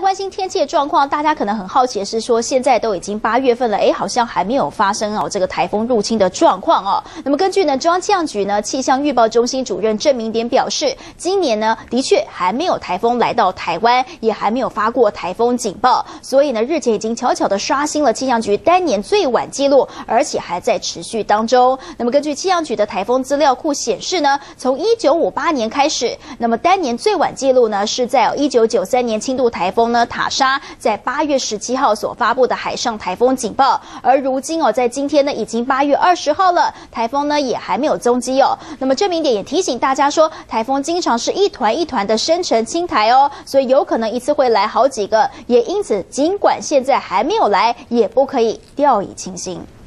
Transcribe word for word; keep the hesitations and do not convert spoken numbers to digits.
关心天气的状况，大家可能很好奇的是说，现在都已经八月份了，哎，好像还没有发生哦这个台风入侵的状况哦。那么根据呢中央气象局呢气象预报中心主任郑明典表示，今年呢的确还没有台风来到台湾，也还没有发过台风警报，所以呢日前已经悄悄的刷新了气象局单年最晚记录，而且还在持续当中。那么根据气象局的台风资料库显示呢，从一九五八年开始，那么单年最晚记录呢是在一九九三年轻度台风呢塔莎在八月十七号所发布的海上台风警报，而如今哦，在今天呢已经八月二十号了，台风呢也还没有踪迹哦。那么郑明典也提醒大家说，台风经常是一团一团的生成轻台哦，所以有可能一次会来好几个，也因此尽管现在还没有来，也不可以掉以轻心。